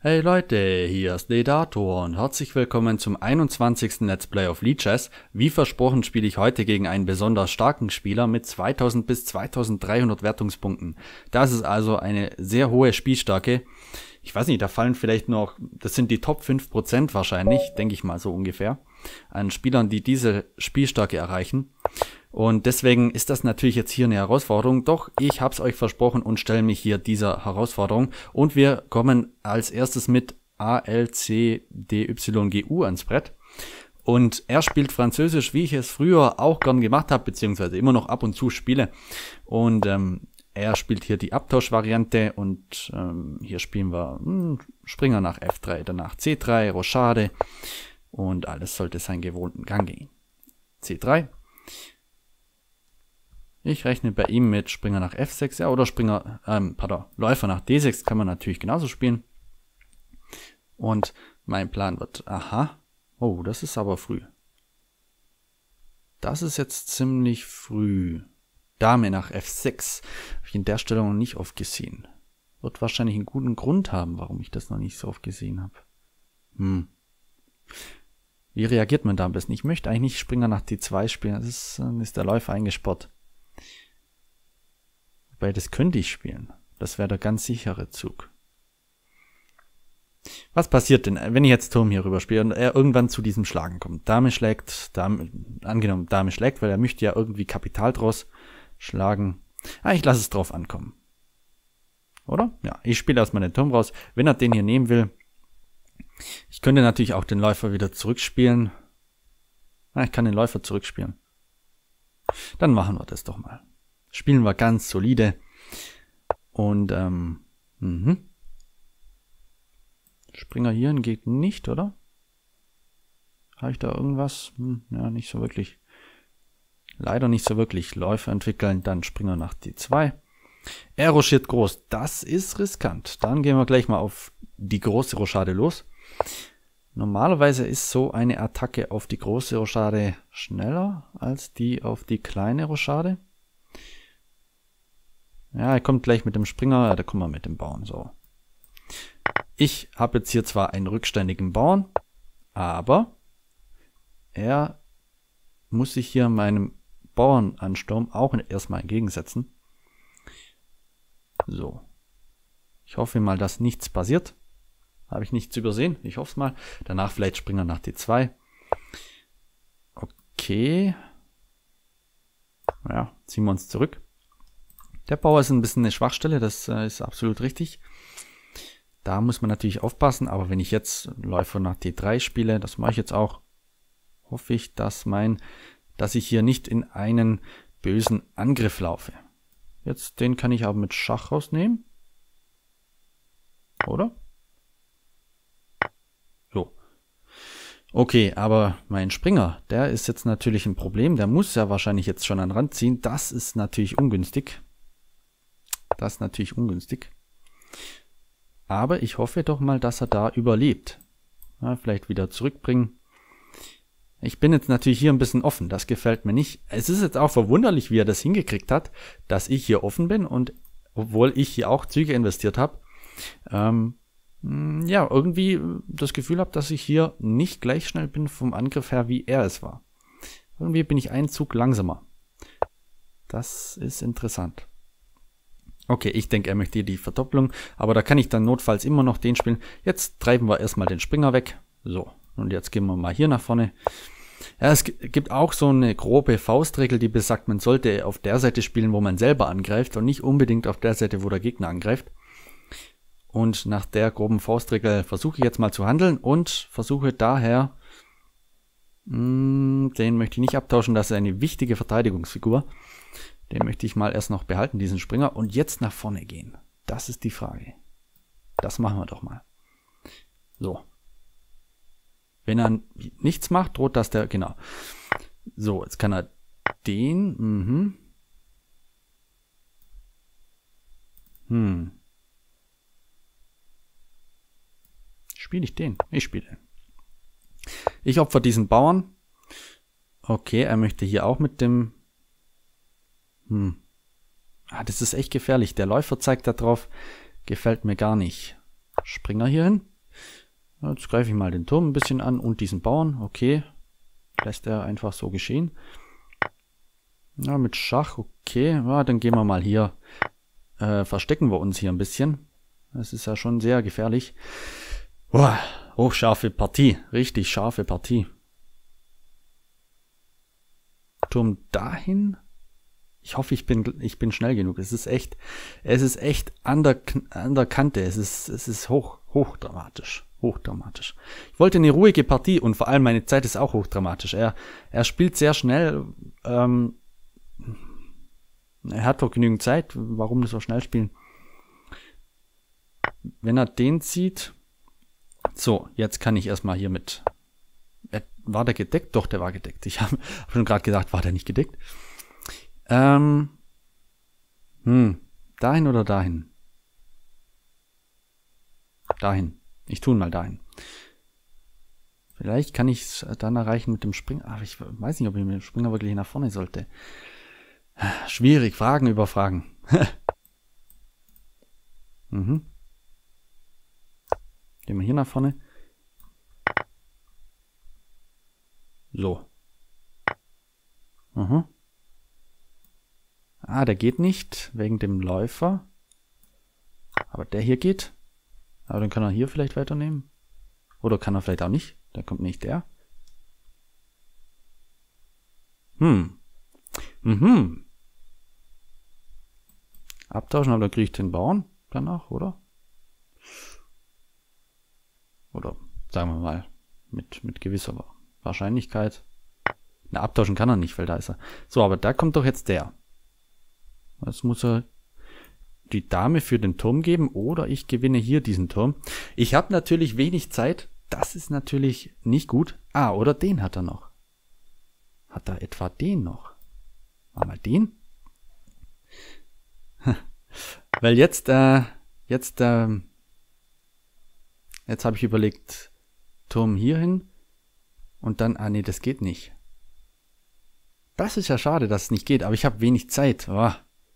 Hey Leute, hier ist Ledator und herzlich willkommen zum 21. Let's Play of Lichess. Wie versprochen spiele ich heute gegen einen besonders starken Spieler mit 2000 bis 2300 Wertungspunkten. Das ist also eine sehr hohe Spielstärke. Ich weiß nicht, da fallen vielleicht noch, das sind die Top 5% wahrscheinlich, denke ich mal so ungefähr, an Spielern, die diese Spielstärke erreichen. Und deswegen ist das natürlich jetzt hier eine Herausforderung, doch ich habe es euch versprochen und stelle mich hier dieser Herausforderung. Und wir kommen als erstes mit ALCDYGU ans Brett. Und er spielt Französisch, wie ich es früher auch gern gemacht habe, beziehungsweise immer noch ab und zu spiele. Und er spielt hier die Abtauschvariante und hier spielen wir Springer nach F3, danach C3, Rochade und alles sollte seinen gewohnten Gang gehen. C3. Ich rechne bei ihm mit Springer nach F6, ja, oder Läufer nach D6 kann man natürlich genauso spielen. Und mein Plan wird, oh, das ist aber früh. Das ist jetzt ziemlich früh. Dame nach F6. Habe ich in der Stellung noch nicht oft gesehen. Wird wahrscheinlich einen guten Grund haben, warum ich das noch nicht so oft gesehen habe. Wie reagiert man da am besten? Ich möchte eigentlich nicht Springer nach D2 spielen. Dann ist der Läufer eingesperrt. Wobei, das könnte ich spielen. Das wäre der ganz sichere Zug. Was passiert denn, wenn ich jetzt Turm hier rüber spiele und er irgendwann zu diesem Schlagen kommt? Dame schlägt, angenommen Dame schlägt, weil er möchte ja irgendwie Kapital draus schlagen. Ich lasse es drauf ankommen. Oder? Ja, ich spiele erstmal den Turm raus. Wenn er den hier nehmen will, ich könnte natürlich auch den Läufer wieder zurückspielen. Ich kann den Läufer zurückspielen. Dann machen wir das doch mal. Spielen wir ganz solide. Und, Springer hierhin geht nicht, oder? Habe ich da irgendwas? Ja, nicht so wirklich. Leider nicht so wirklich. Läufer entwickeln, dann Springer nach D2. Er rochiert groß. Das ist riskant. Dann gehen wir gleich mal auf die große Rochade los. Normalerweise ist so eine Attacke auf die große Rochade schneller als die auf die kleine Rochade. Ja, er kommt gleich mit dem Springer, da kommen wir mit dem Bauern, so. Ich habe jetzt hier zwar einen rückständigen Bauern, aber er muss sich hier meinem Bauernansturm auch erstmal entgegensetzen. So. Ich hoffe mal, dass nichts passiert. Habe ich nichts übersehen, ich hoffe es mal. Danach vielleicht Springer nach D2. Okay. Ja, ziehen wir uns zurück. Der Bauer ist ein bisschen eine Schwachstelle, das ist absolut richtig. Da muss man natürlich aufpassen, aber wenn ich jetzt Läufer nach D3 spiele, das mache ich jetzt auch, hoffe ich, dass ich hier nicht in einen bösen Angriff laufe. Jetzt den kann ich aber mit Schach rausnehmen. Oder? So. Okay, aber mein Springer, der ist jetzt natürlich ein Problem. Der muss ja wahrscheinlich jetzt schon an den Rand ziehen. Das ist natürlich ungünstig. Aber ich hoffe doch mal, dass er da überlebt. Ja, vielleicht wieder zurückbringen. Ich bin jetzt natürlich hier ein bisschen offen. Das gefällt mir nicht. Es ist jetzt auch verwunderlich, wie er das hingekriegt hat, dass ich hier offen bin und obwohl ich hier auch Züge investiert habe, ja, irgendwie das Gefühl habe, dass ich hier nicht gleich schnell bin vom Angriff her, wie er es war. Irgendwie bin ich einen Zug langsamer. Das ist interessant. Okay, ich denke, er möchte hier die Verdopplung, aber da kann ich dann notfalls immer noch den spielen. Jetzt treiben wir erstmal den Springer weg. So, und jetzt gehen wir mal hier nach vorne. Ja, es gibt auch so eine grobe Faustregel, die besagt, man sollte auf der Seite spielen, wo man selber angreift und nicht unbedingt auf der Seite, wo der Gegner angreift. Und nach der groben Faustregel versuche ich jetzt mal zu handeln und versuche daher, den möchte ich nicht abtauschen, das ist eine wichtige Verteidigungsfigur. Den möchte ich mal erst noch behalten, diesen Springer, und jetzt nach vorne gehen. Das ist die Frage. Das machen wir doch mal. So. Wenn er nichts macht, droht das genau. So, jetzt kann er den, Spiele ich den? Ich spiele den. Ich opfer diesen Bauern. Okay, er möchte hier auch mit dem das ist echt gefährlich. Der Läufer zeigt da drauf. Gefällt mir gar nicht. Springer hier hin. Jetzt greife ich mal den Turm ein bisschen an und diesen Bauern. Okay. Lässt er einfach so geschehen. Ja, mit Schach. Okay. Ja, dann gehen wir mal hier. Verstecken wir uns hier ein bisschen. Das ist ja schon sehr gefährlich. Boah, hochscharfe Partie. Richtig scharfe Partie. Turm dahin. Ich hoffe, ich bin schnell genug. Es ist echt an der Kante. Es ist hochdramatisch. Hochdramatisch. Ich wollte eine ruhige Partie und vor allem meine Zeit ist auch hochdramatisch. Er spielt sehr schnell. Er hat doch genügend Zeit. Warum so schnell spielen? Wenn er den zieht. So, jetzt kann ich erstmal hier mit. War der gedeckt? Doch, der war gedeckt. Ich habe schon gerade gedacht, war der nicht gedeckt? Dahin oder dahin? Dahin. Ich tue mal dahin. Vielleicht kann ich es dann erreichen mit dem Springer. Aber ich weiß nicht, ob ich mit dem Springer wirklich nach vorne sollte. Schwierig. Fragen über Fragen. Gehen wir hier nach vorne. So. Ah, der geht nicht, wegen dem Läufer. Aber der hier geht. Aber dann kann er hier vielleicht weiternehmen. Oder kann er vielleicht auch nicht. Da kommt nicht der. Abtauschen, aber da kriege ich den Bauern danach, oder? Oder sagen wir mal, mit gewisser Wahrscheinlichkeit. Na, abtauschen kann er nicht, weil da ist er. So, aber da kommt doch jetzt der. Jetzt muss er die Dame für den Turm geben oder ich gewinne hier diesen Turm. Ich habe natürlich wenig Zeit. Das ist natürlich nicht gut. Ah, oder den hat er noch. Hat er etwa den noch? Machen wir den? Weil jetzt habe ich überlegt, Turm hier hin und dann, nee, das geht nicht. Das ist ja schade, dass es nicht geht, aber ich habe wenig Zeit. Oh.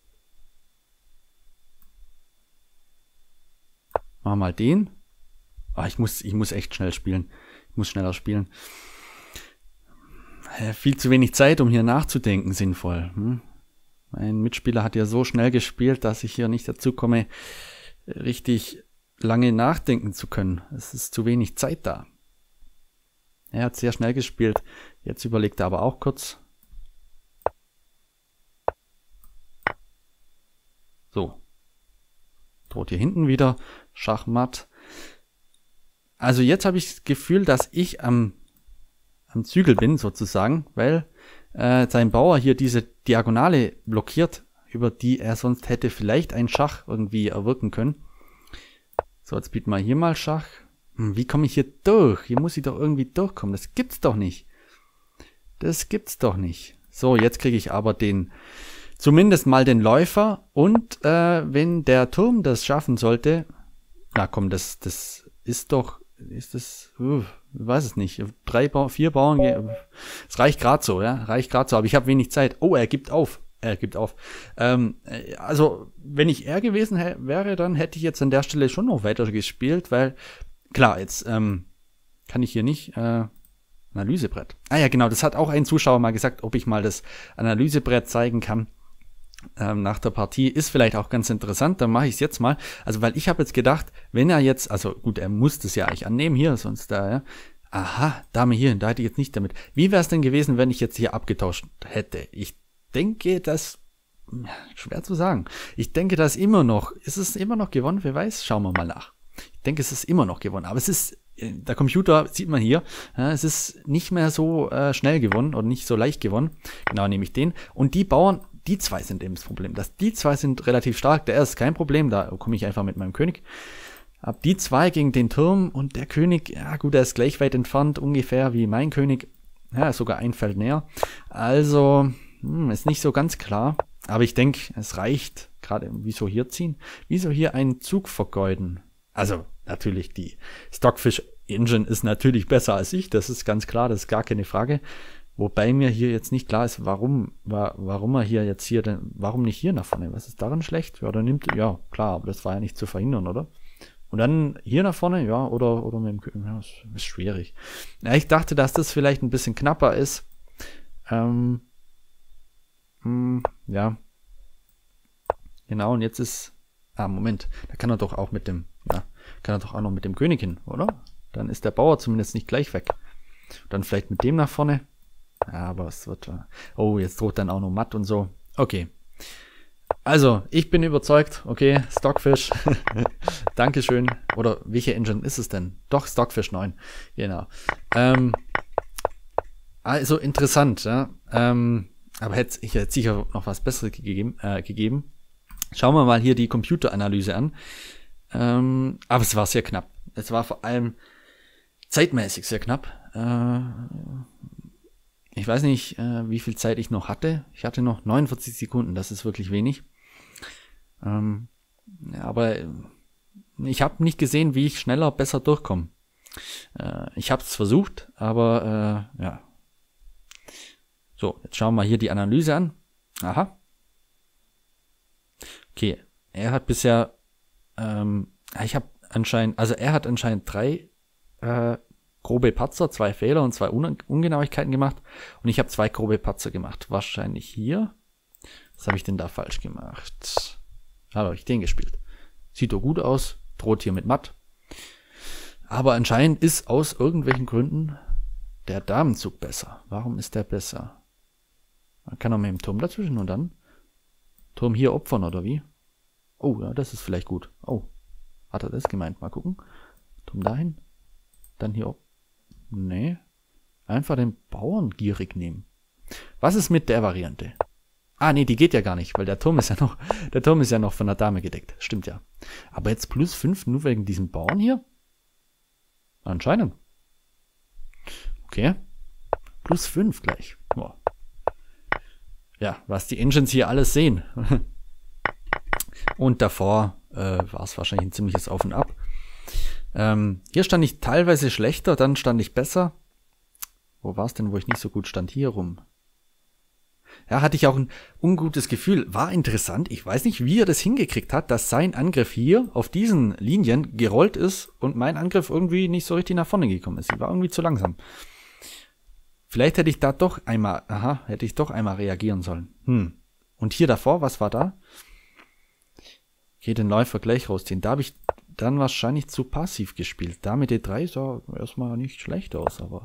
Machen wir mal den. Oh, ich muss echt schnell spielen. Ich muss schneller spielen. Viel zu wenig Zeit, um hier nachzudenken, sinnvoll. Mein Mitspieler hat ja so schnell gespielt, dass ich hier nicht dazu komme, richtig lange nachdenken zu können. Es ist zu wenig Zeit da. Er hat sehr schnell gespielt. Jetzt überlegt er aber auch kurz. So. Droht hier hinten wieder. Schachmatt. Also jetzt habe ich das Gefühl, dass ich am Zügel bin, sozusagen, weil sein Bauer hier diese Diagonale blockiert, über die er sonst hätte vielleicht einen Schach irgendwie erwirken können. So, jetzt bieten wir hier mal Schach. Wie komme ich hier durch? Hier muss ich doch irgendwie durchkommen. Das gibt's doch nicht. Das gibt's doch nicht. So, jetzt kriege ich aber zumindest mal den Läufer. Und wenn der Turm das schaffen sollte, na komm, das ist das, ich weiß es nicht, 4 Bauern, es reicht gerade so, ja, aber ich habe wenig Zeit. Oh, er gibt auf. Also, wenn ich er gewesen wäre, dann hätte ich jetzt an der Stelle schon noch weiter gespielt, weil, klar, jetzt kann ich hier nicht Analysebrett. Ah ja, genau, das hat auch ein Zuschauer mal gesagt, ob ich mal das Analysebrett zeigen kann. Nach der Partie ist vielleicht auch ganz interessant, dann mache ich es jetzt mal. Also, weil ich habe jetzt gedacht, wenn er jetzt, also gut, er muss das ja eigentlich annehmen hier, sonst da, ja. Aha, Dame hier, da hätte ich jetzt nicht damit. Wie wäre es denn gewesen, wenn ich jetzt hier abgetauscht hätte? Ich denke, schwer zu sagen. Ich denke, ist es immer noch gewonnen? Wer weiß? Schauen wir mal nach. Ich denke, es ist immer noch gewonnen, aber es ist, der Computer, sieht man hier, es ist nicht mehr so schnell gewonnen oder nicht so leicht gewonnen. Genau, nehme ich den. Und die Bauern, die zwei sind eben das Problem. Die zwei sind relativ stark. Der ist kein Problem. Da komme ich einfach mit meinem König. Ab die zwei gegen den Turm und der König, ja gut, er ist gleich weit entfernt, ungefähr wie mein König. Ja, sogar ein Feld näher. Also, ist nicht so ganz klar. Aber ich denke, es reicht. Gerade, wieso hier ziehen? Wieso hier einen Zug vergeuden? Also, natürlich, die Stockfish Engine ist natürlich besser als ich. Das ist ganz klar, das ist gar keine Frage. Wobei mir hier jetzt nicht klar ist, warum er hier jetzt warum nicht hier nach vorne? Was ist daran schlecht? Ja, ja, klar, aber das war ja nicht zu verhindern, oder? Und dann hier nach vorne, ja, oder mit dem König, ja, ist schwierig. Ja, ich dachte, dass das vielleicht ein bisschen knapper ist. Ja. Genau, und jetzt ist, Moment, da kann er doch auch mit dem, ja, kann er doch auch noch mit dem König hin, oder? Dann ist der Bauer zumindest nicht gleich weg. Dann vielleicht mit dem nach vorne. Ja, aber es wird, oh, jetzt droht dann auch noch matt und so. Okay. Also, ich bin überzeugt. Okay, Stockfish. Dankeschön. Oder welche Engine ist es denn? Doch, Stockfish 9. Genau. Also, interessant. Ja? Aber ich hätte sicher noch was Besseres gegeben. Schauen wir mal hier die Computeranalyse an. Aber es war sehr knapp. Es war vor allem zeitmäßig sehr knapp. Ich weiß nicht, wie viel Zeit ich noch hatte. Ich hatte noch 49 Sekunden, das ist wirklich wenig. Aber ich habe nicht gesehen, wie ich schneller, besser durchkomme. Ich habe es versucht, aber ja. So, jetzt schauen wir hier die Analyse an. Aha. Okay, er hat bisher, er hat anscheinend 3 grobe Patzer, 2 Fehler und 2 Ungenauigkeiten gemacht. Und ich habe 2 grobe Patzer gemacht. Wahrscheinlich hier. Was habe ich denn da falsch gemacht? Habe ich den gespielt. Sieht doch gut aus. Droht hier mit matt. Aber anscheinend ist aus irgendwelchen Gründen der Damenzug besser. Warum ist der besser? Man kann auch mit dem Turm dazwischen und dann Turm hier opfern, oder wie? Oh, ja, das ist vielleicht gut. Oh, hat er das gemeint? Mal gucken. Turm dahin. Dann hier nee. Einfach den Bauern gierig nehmen. Was ist mit der Variante? Nee, die geht ja gar nicht, weil der Turm ist ja noch von der Dame gedeckt. Stimmt ja. Aber jetzt +5 nur wegen diesem Bauern hier? Anscheinend. Okay. +5 gleich. Boah. Ja, was die Engines hier alles sehen. Und davor war es wahrscheinlich ein ziemliches Auf und Ab. Hier stand ich teilweise schlechter, dann stand ich besser. Wo war es denn, wo ich nicht so gut stand? Hier rum. Ja, hatte ich auch ein ungutes Gefühl. War interessant. Ich weiß nicht, wie er das hingekriegt hat, dass sein Angriff hier auf diesen Linien gerollt ist und mein Angriff irgendwie nicht so richtig nach vorne gekommen ist. Ich war irgendwie zu langsam. Vielleicht hätte ich da doch einmal, reagieren sollen. Und hier davor, was war da? Okay, den Läufer gleich rausziehen. Da habe ich dann wahrscheinlich zu passiv gespielt. Dame D3 sah erstmal nicht schlecht aus, aber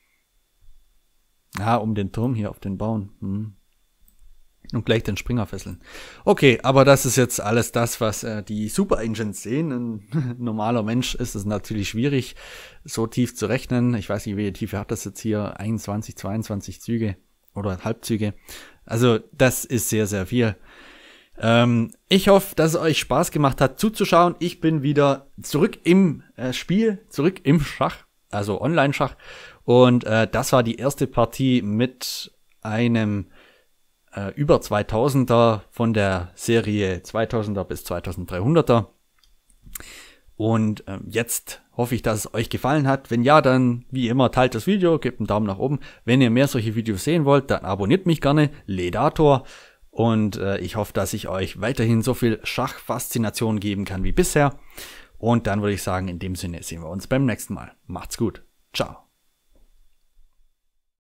um den Turm hier auf den Bauen. Und gleich den Springer fesseln. Okay, aber das ist jetzt alles das, was die Super Engines sehen. Ein normaler Mensch ist es natürlich schwierig, so tief zu rechnen. Ich weiß nicht, welche Tiefe hat das jetzt hier? 21, 22 Züge oder Halbzüge. Also das ist sehr, sehr viel. Ich hoffe, dass es euch Spaß gemacht hat zuzuschauen. Ich bin wieder zurück im Spiel, zurück im Schach, also Online-Schach. Und das war die erste Partie mit einem über 2000er von der Serie 2000er bis 2300er. Und jetzt hoffe ich, dass es euch gefallen hat. Wenn ja, dann wie immer teilt das Video, gebt einen Daumen nach oben. Wenn ihr mehr solche Videos sehen wollt, dann abonniert mich gerne, Ledator. Und ich hoffe, dass ich euch weiterhin so viel Schachfaszination geben kann wie bisher. Und dann würde ich sagen, in dem Sinne sehen wir uns beim nächsten Mal. Macht's gut. Ciao.